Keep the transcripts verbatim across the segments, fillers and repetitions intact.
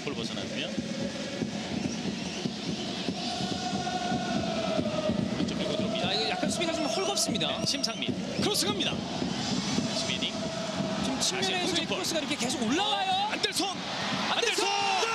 볼 벗어났고요. 왼쪽 밀고 들어옵니다. 야, 이거 약간 수비가 좀 헐겁습니다. 네, 심상민 크로스 갑니다. 스미딩 지금 측면에서 이 크로스가 이렇게 계속 올라와요. 안델손 안델손!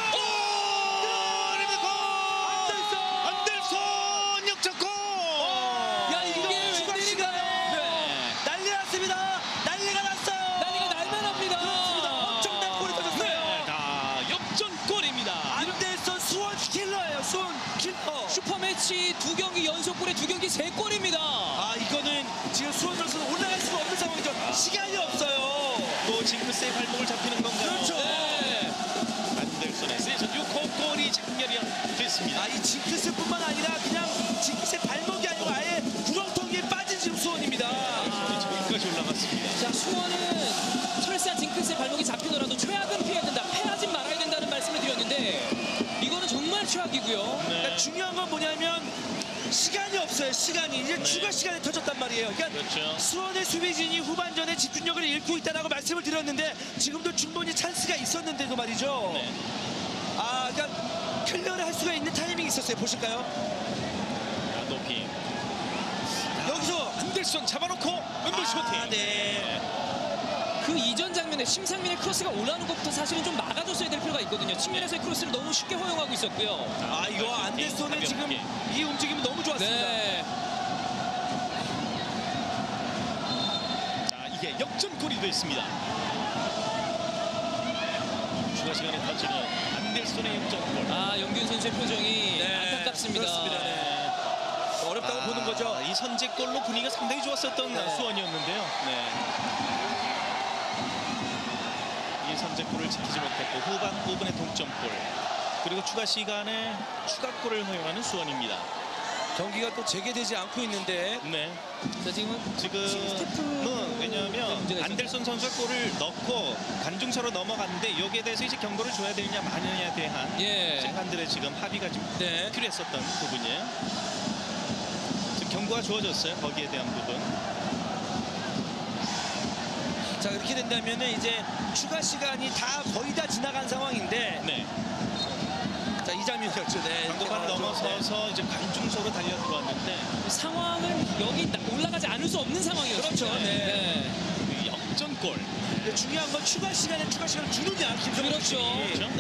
안델손 역전골! 야, 이게 웬일인가요? 네. 난리 났습니다. 난리가 났어요. 난리가 날만합니다. 그렇습니다. 엄청난 골이 터졌어요. 네, 다 역전골입니다. 안델손 수원 킬러예요. 수원 킬러. 슈퍼매치 두 경기 연속골에 두 경기 세 골입니다. 아, 이거는 지금 수원 선수는 올라갈 수가 없는 상황이죠. 시간이 없어요. 또 징크스의 발목을 잡히는 건가요? 그렇죠. 네. 안델손의 시즌 육 호 골이 장렬이 됐습니다. 아, 이 징크스뿐만 아니라 그냥 징크스의 발목이 아니고 아예 구렁텅이에 빠진 지금 수원입니다. 아, 저기까지 올라갔습니다. 자, 수원은 설사 징크스의 발목이 잡히더라도 최악은 피해야 된다. 패하진 말아야 된다는 말씀을 드렸는데 이거는 정말 최악이고요. 네. 그러니까 중요한 건 뭐냐면 시간이 없어요. 시간이 이제 네. 추가 시간이 터졌단 말이에요. 그러니까 그렇죠. 수원의 수비진이 후반전에 집중력을 잃고 있다라고 말씀을 드렸는데 지금도 충분히 찬스가 있었는데도 말이죠. 네. 아, 그러니까 클리어를 할 수가 있는 타이밍이 있었어요. 보실까요? 자, 높이 여기서 안델손 잡아놓고 왼발 슈팅. 아, 네. 그 이전 장면에 심상민의 크로스가 올라오는 것부터 사실은 좀 막아줬어야 될 필요가 있거든요. 측면에서의 크로스를 너무 쉽게 허용하고 있었고요. 아, 이거 안델손의 지금 이 움직임은 너무 좋았습니다. 네. 자, 이게 역전골이 됐습니다. 추가 시간에 터지는 안델손의 역전골. 아, 영균 선수의 표정이 네, 안타깝습니다. 그렇습니다. 네. 어렵다고 아, 보는 거죠. 이 선제골로 분위기가 상당히 좋았었던 네. 수원이었는데요. 네. 이 선제골을 지키지 못했고 후반 오 분의 동점골 그리고 추가 시간에 추가골을 허용하는 수원입니다. 경기가 또 재개되지 않고 있는데 네. 자, 지금은 지금은 왜냐하면 문제가 안델손 선수가 골을 넣고 간중차로 넘어갔는데 여기에 대해서 이제 경고를 줘야 되느냐 마느냐에 대한 예. 심판들의 지금 합의가 좀 네. 필요했었던 부분이에요. 지금 경고가 주어졌어요. 거기에 대한 부분. 자, 이렇게 된다면은 이제 추가 시간이 다 거의 다 지나간 상황인데 네. 자, 이 장면이었죠. 네. 강도만 넘어서서 이제 관중석으로 달려 들어왔는데 상황을 여기 나- 올라가지 않을 수 없는 상황이었죠. 그렇죠. 네. 그 역전골. 근데 중요한 건 추가 시간에 추가 시간을 주느냐, 김성현 그렇죠. 선수들이. 그렇죠.